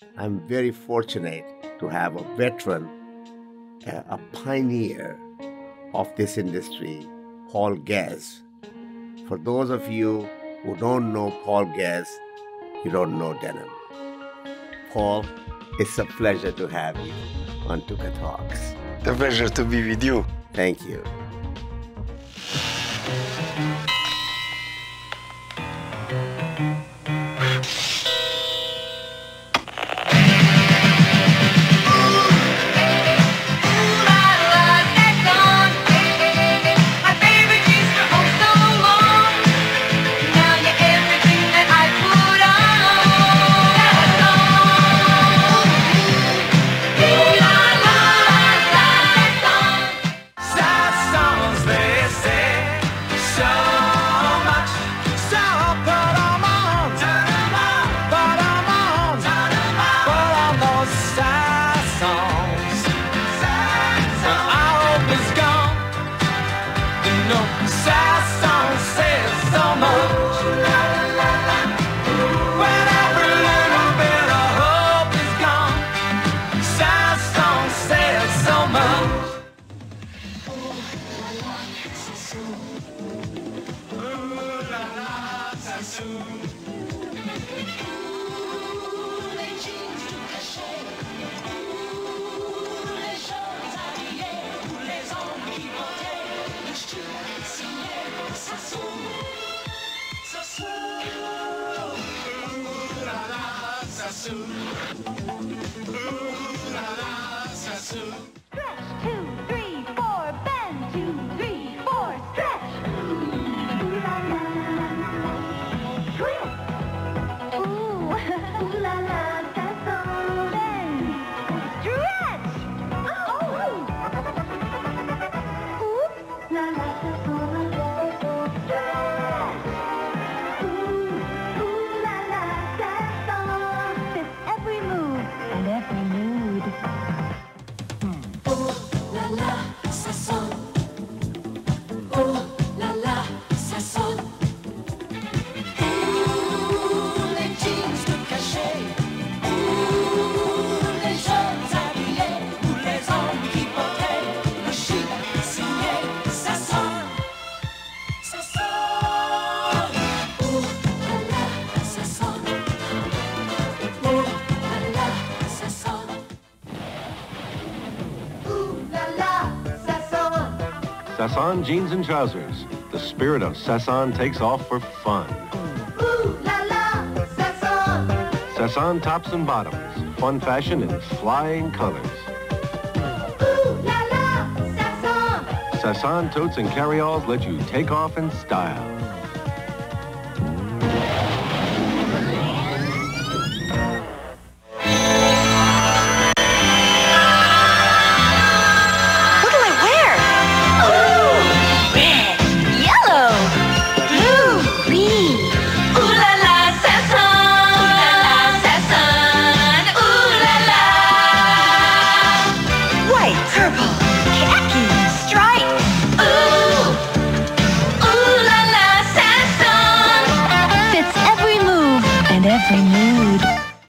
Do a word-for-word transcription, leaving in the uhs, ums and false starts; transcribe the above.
I'm very fortunate to have a veteran, a, a pioneer of this industry, Paul Guez. For those of you who don't know Paul Guez, you don't know denim. Paul, it's a pleasure to have you on Tukatalks. The pleasure to be with you. Thank you. Stretch, two, three, four, bend, two, three, four, stretch. Ooh la la, twist. Ooh, ooh la la, Sasson. Bend, stretch. Oh, ooh la la, Sasson. Stretch. Ooh, ooh la la, Sasson. Fits every move and every mood. Sasson Jeans and Trousers. The spirit of Sasson takes off for fun. Ooh la la, Sasson. Sasson tops and bottoms. Fun fashion in flying colors. Ooh la la, Sasson. Sasson totes and carryalls let you take off in style.